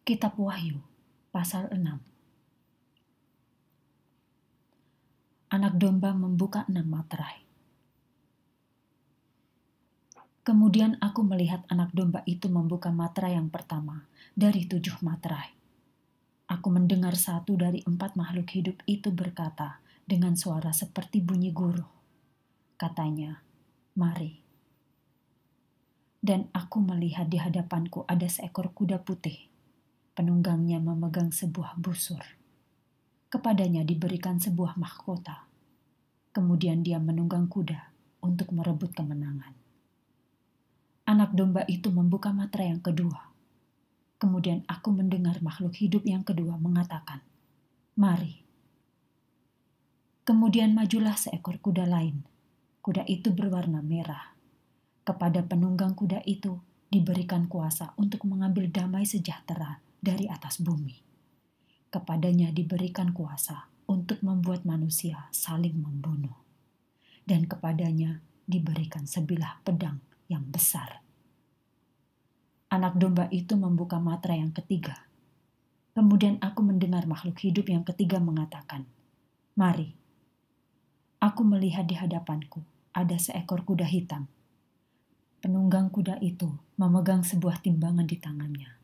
Kitab Wahyu, pasal 6. Anak domba membuka 6 materai. Kemudian aku melihat anak domba itu membuka materai yang pertama dari 7 materai. Aku mendengar satu dari 4 makhluk hidup itu berkata dengan suara seperti bunyi guruh. Katanya, "Mari." Dan aku melihat di hadapanku ada seekor kuda putih. Penunggangnya memegang sebuah busur. Kepadanya diberikan sebuah mahkota. Kemudian dia menunggang kuda untuk merebut kemenangan. Anak domba itu membuka materai yang kedua. Kemudian aku mendengar makhluk hidup yang kedua mengatakan, "Mari." Kemudian majulah seekor kuda lain. Kuda itu berwarna merah. Kepada penunggang kuda itu diberikan kuasa untuk mengambil damai sejahtera dari atas bumi. Kepadanya diberikan kuasa untuk membuat manusia saling membunuh. Dan kepadanya diberikan sebilah pedang yang besar. Anak domba itu membuka materai yang ketiga. Kemudian aku mendengar makhluk hidup yang ketiga mengatakan, "Mari." Aku melihat di hadapanku ada seekor kuda hitam. Penunggang kuda itu memegang sebuah timbangan di tangannya.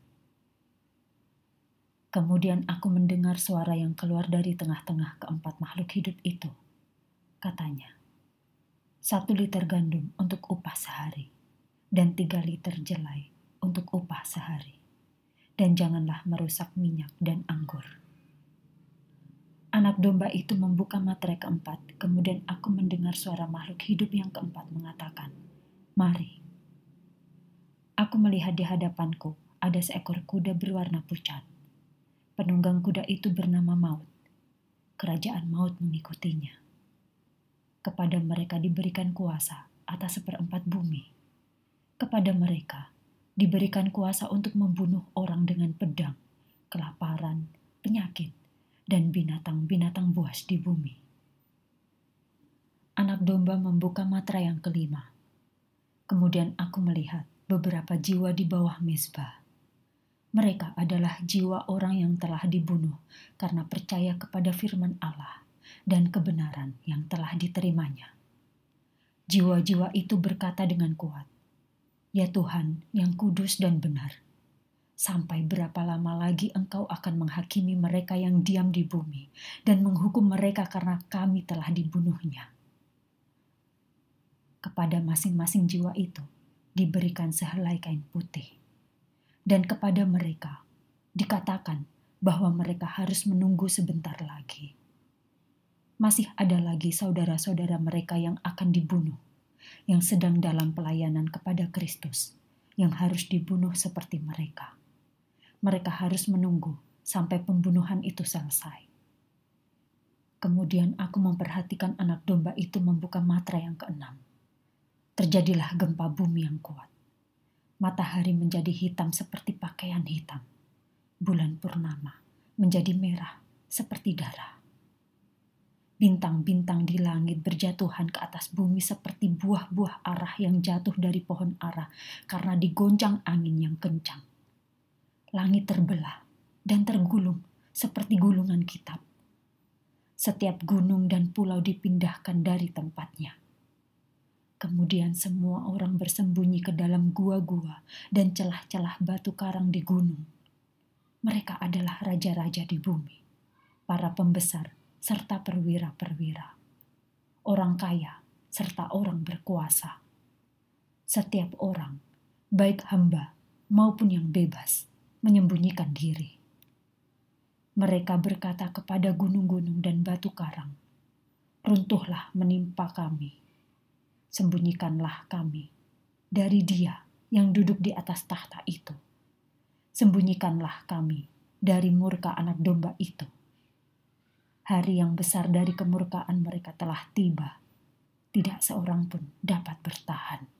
Kemudian aku mendengar suara yang keluar dari tengah-tengah keempat makhluk hidup itu. Katanya, 1 liter gandum untuk upah sehari, dan 3 liter jelai untuk upah sehari. Dan janganlah merusak minyak dan anggur. Anak domba itu membuka materai keempat, kemudian aku mendengar suara makhluk hidup yang keempat mengatakan, "Mari." Aku melihat di hadapanku ada seekor kuda berwarna pucat. Penunggang kuda itu bernama Maut. Kerajaan maut mengikutinya. Kepada mereka diberikan kuasa atas 1/4 bumi. Kepada mereka diberikan kuasa untuk membunuh orang dengan pedang, kelaparan, penyakit, dan binatang-binatang buas di bumi. Anak domba membuka materai yang kelima. Kemudian aku melihat beberapa jiwa di bawah mezbah. Mereka adalah jiwa orang yang telah dibunuh karena percaya kepada firman Allah dan kebenaran yang telah diterimanya. Jiwa-jiwa itu berkata dengan kuat, "Ya Tuhan yang kudus dan benar, sampai berapa lama lagi Engkau akan menghakimi mereka yang diam di bumi dan menghukum mereka karena kami telah dibunuhnya?" Kepada masing-masing jiwa itu diberikan sehelai kain putih. Dan kepada mereka dikatakan bahwa mereka harus menunggu sebentar lagi. Masih ada lagi saudara-saudara mereka yang akan dibunuh, yang sedang dalam pelayanan kepada Kristus, yang harus dibunuh seperti mereka. Mereka harus menunggu sampai pembunuhan itu selesai. Kemudian aku memperhatikan anak domba itu membuka materai yang keenam. Terjadilah gempa bumi yang kuat. Matahari menjadi hitam seperti pakaian hitam. Bulan purnama menjadi merah seperti darah. Bintang-bintang di langit berjatuhan ke atas bumi seperti buah-buah arah yang jatuh dari pohon ara karena digoncang angin yang kencang. Langit terbelah dan tergulung seperti gulungan kitab. Setiap gunung dan pulau dipindahkan dari tempatnya. Kemudian semua orang bersembunyi ke dalam gua-gua dan celah-celah batu karang di gunung. Mereka adalah raja-raja di bumi, para pembesar serta perwira-perwira, orang kaya serta orang berkuasa. Setiap orang, baik hamba maupun yang bebas, menyembunyikan diri. Mereka berkata kepada gunung-gunung dan batu karang, "Runtuhlah menimpa kami. Sembunyikanlah kami dari Dia yang duduk di atas tahta itu. Sembunyikanlah kami dari murka anak domba itu. Hari yang besar dari kemurkaan mereka telah tiba. Tidak seorang pun dapat bertahan."